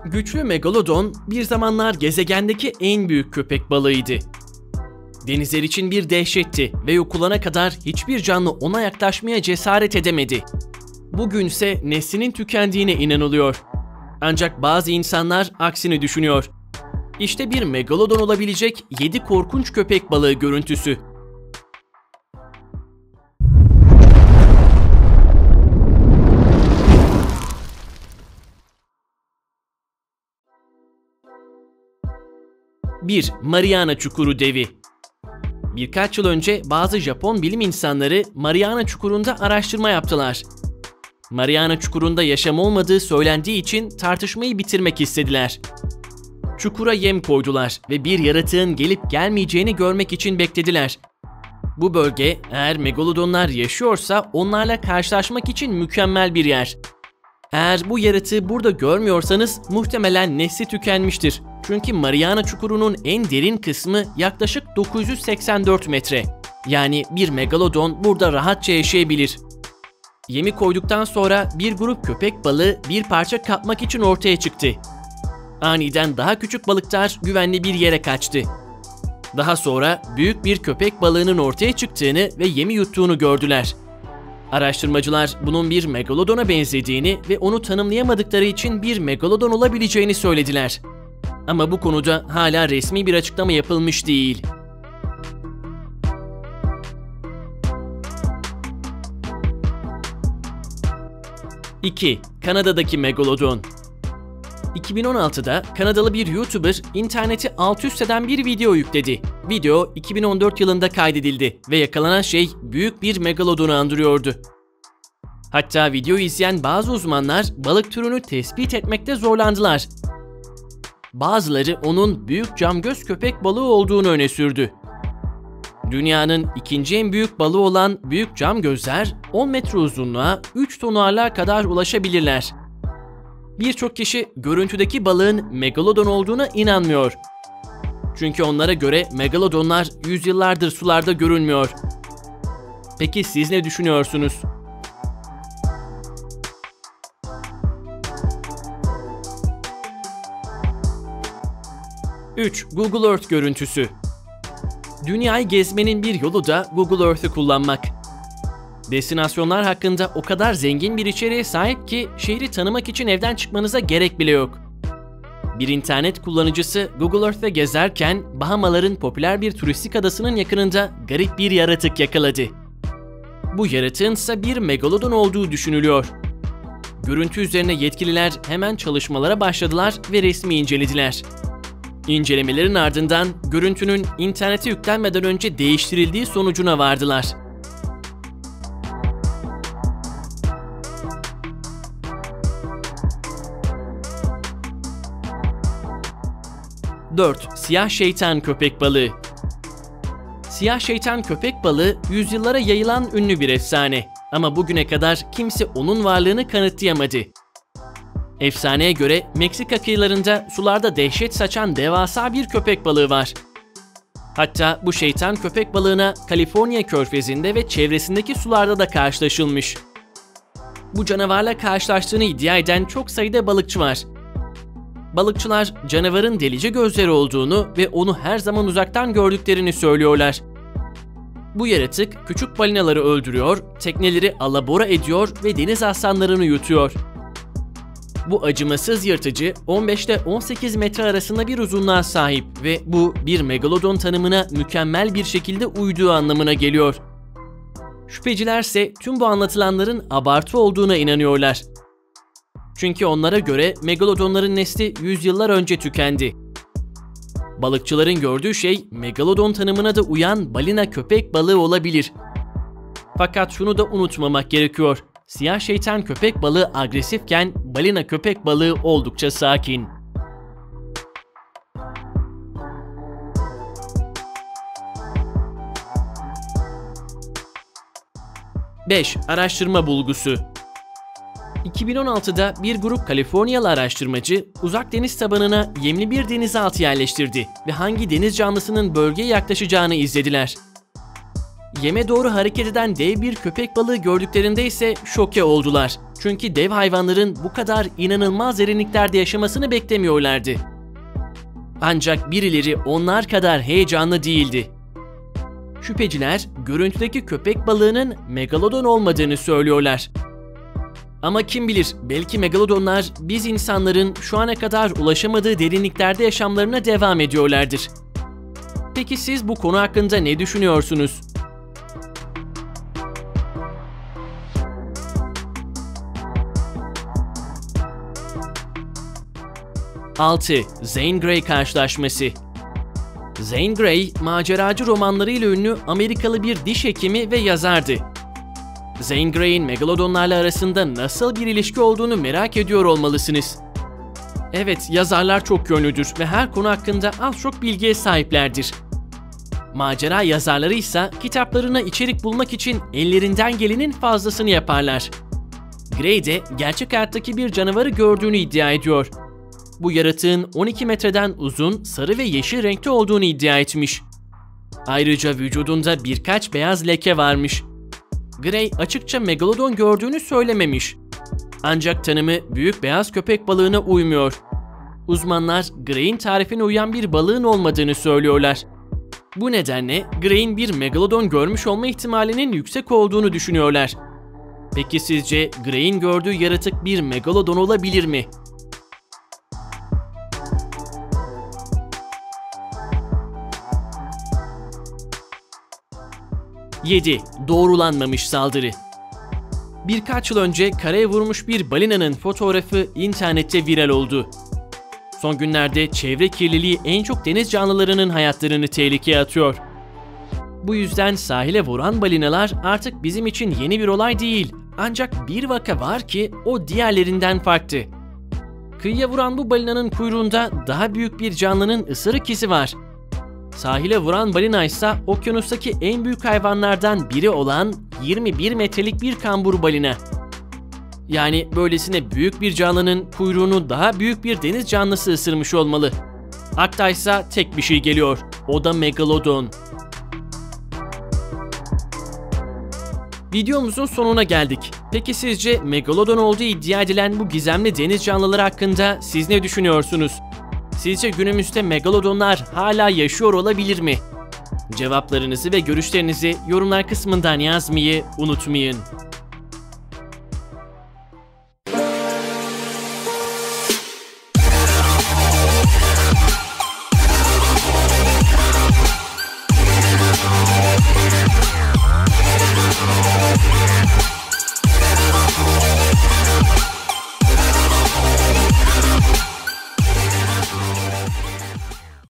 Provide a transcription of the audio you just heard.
Güçlü megalodon bir zamanlar gezegendeki en büyük köpek balığıydı. Denizler için bir dehşetti ve yok olana kadar hiçbir canlı ona yaklaşmaya cesaret edemedi. Bugünse neslinin tükendiğine inanılıyor. Ancak bazı insanlar aksini düşünüyor. İşte bir megalodon olabilecek 7 korkunç köpek balığı görüntüsü. Bir Mariana Çukuru devi. Birkaç yıl önce bazı Japon bilim insanları Mariana Çukuru'nda araştırma yaptılar. Mariana Çukuru'nda yaşam olmadığı söylendiği için tartışmayı bitirmek istediler. Çukura yem koydular ve bir yaratığın gelip gelmeyeceğini görmek için beklediler. Bu bölge eğer megalodonlar yaşıyorsa onlarla karşılaşmak için mükemmel bir yer. Eğer bu yaratığı burada görmüyorsanız muhtemelen nesli tükenmiştir. Çünkü Mariana Çukuru'nun en derin kısmı yaklaşık 984 metre. Yani bir megalodon burada rahatça yaşayabilir. Yemi koyduktan sonra bir grup köpek balığı bir parça kapmak için ortaya çıktı. Aniden daha küçük balıklar güvenli bir yere kaçtı. Daha sonra büyük bir köpek balığının ortaya çıktığını ve yemi yuttuğunu gördüler. Araştırmacılar bunun bir megalodona benzediğini ve onu tanımlayamadıkları için bir megalodon olabileceğini söylediler. Ama bu konuda hala resmi bir açıklama yapılmış değil. İki Kanada'daki megalodon. 2016'da Kanadalı bir YouTuber interneti alt üst eden bir video yükledi. Video 2014 yılında kaydedildi ve yakalanan şey büyük bir megalodonu andırıyordu. Hatta videoyu izleyen bazı uzmanlar balık türünü tespit etmekte zorlandılar. Bazıları onun büyük camgöz köpek balığı olduğunu öne sürdü. Dünyanın ikinci en büyük balığı olan büyük camgözler 10 metre uzunluğa 3 ton ağırlığa kadar ulaşabilirler. Birçok kişi görüntüdeki balığın megalodon olduğuna inanmıyor. Çünkü onlara göre megalodonlar yüzyıllardır sularda görünmüyor. Peki siz ne düşünüyorsunuz? Üç Google Earth görüntüsü. Dünyayı gezmenin bir yolu da Google Earth'ü kullanmak. Destinasyonlar hakkında o kadar zengin bir içeriğe sahip ki şehri tanımak için evden çıkmanıza gerek bile yok. Bir internet kullanıcısı Google Earth'te gezerken Bahamaların popüler bir turistik adasının yakınında garip bir yaratık yakaladı. Bu yaratığın ise bir megalodon olduğu düşünülüyor. Görüntü üzerine yetkililer hemen çalışmalara başladılar ve resmi incelediler. İncelemelerin ardından görüntünün internete yüklenmeden önce değiştirildiği sonucuna vardılar. 4 Siyah şeytan köpek balığı. Siyah şeytan köpek balığı yüzyıllara yayılan ünlü bir efsane. Ama bugüne kadar kimse onun varlığını kanıtlayamadı. Efsaneye göre Meksika kıyılarında sularda dehşet saçan devasa bir köpek balığı var. Hatta bu şeytan köpek balığına Kaliforniya körfezinde ve çevresindeki sularda da karşılaşılmış. Bu canavarla karşılaştığını iddia eden çok sayıda balıkçı var. Balıkçılar canavarın delice gözleri olduğunu ve onu her zaman uzaktan gördüklerini söylüyorlar. Bu yaratık küçük balinaları öldürüyor, tekneleri alabora ediyor ve deniz aslanlarını yutuyor. Bu acımasız yırtıcı 15 ile 18 metre arasında bir uzunluğa sahip ve bu bir megalodon tanımına mükemmel bir şekilde uyduğu anlamına geliyor. Şüphecilerse tüm bu anlatılanların abartı olduğuna inanıyorlar. Çünkü onlara göre megalodonların nesli yüzyıllar önce tükendi. Balıkçıların gördüğü şey megalodon tanımına da uyan balina köpek balığı olabilir. Fakat şunu da unutmamak gerekiyor. Siyah şeytan köpek balığı agresifken balina köpek balığı oldukça sakin. 5 Araştırma bulgusu. 2016'da bir grup Kaliforniyalı araştırmacı uzak deniz tabanına yemli bir denizaltı yerleştirdi ve hangi deniz canlısının bölgeye yaklaşacağını izlediler. Yeme doğru hareket eden dev bir köpek balığı gördüklerinde ise şoke oldular. Çünkü dev hayvanların bu kadar inanılmaz derinliklerde yaşamasını beklemiyorlardı. Ancak birileri onlar kadar heyecanlı değildi. Şüpheciler görüntüdeki köpek balığının megalodon olmadığını söylüyorlar. Ama kim bilir, belki megalodonlar biz insanların şu ana kadar ulaşamadığı derinliklerde yaşamlarına devam ediyorlardır. Peki siz bu konu hakkında ne düşünüyorsunuz? (6) Zane Grey karşılaşması. Zane Grey, maceracı romanlarıyla ünlü Amerikalı bir diş hekimi ve yazardı. Zane Grey'in megalodonlarla arasında nasıl bir ilişki olduğunu merak ediyor olmalısınız. Evet, yazarlar çok yönlüdür ve her konu hakkında az çok bilgiye sahiplerdir. Macera yazarları ise kitaplarına içerik bulmak için ellerinden gelenin fazlasını yaparlar. Grey de gerçek hayattaki bir canavarı gördüğünü iddia ediyor. Bu yaratığın 12 metreden uzun, sarı ve yeşil renkte olduğunu iddia etmiş. Ayrıca vücudunda birkaç beyaz leke varmış. Grey açıkça megalodon gördüğünü söylememiş. Ancak tanımı büyük beyaz köpek balığına uymuyor. Uzmanlar Grey'in tarifine uyan bir balığın olmadığını söylüyorlar. Bu nedenle Grey'in bir megalodon görmüş olma ihtimalinin yüksek olduğunu düşünüyorlar. Peki sizce Grey'in gördüğü yaratık bir megalodon olabilir mi? (7) Doğrulanmamış saldırı. Birkaç yıl önce karaya vurmuş bir balinanın fotoğrafı internette viral oldu. Son günlerde çevre kirliliği en çok deniz canlılarının hayatlarını tehlikeye atıyor. Bu yüzden sahile vuran balinalar artık bizim için yeni bir olay değil. Ancak bir vaka var ki o diğerlerinden farklı. Kıyıya vuran bu balinanın kuyruğunda daha büyük bir canlının ısırık izi var. Sahile vuran balina ise okyanustaki en büyük hayvanlardan biri olan 21 metrelik bir kambur balina. Yani böylesine büyük bir canlının kuyruğunu daha büyük bir deniz canlısı ısırmış olmalı. Akla ise tek bir şey geliyor. O da megalodon. Videomuzun sonuna geldik. Peki sizce megalodon olduğu iddia edilen bu gizemli deniz canlıları hakkında siz ne düşünüyorsunuz? Sizce günümüzde megalodonlar hala yaşıyor olabilir mi? Cevaplarınızı ve görüşlerinizi yorumlar kısmından yazmayı unutmayın.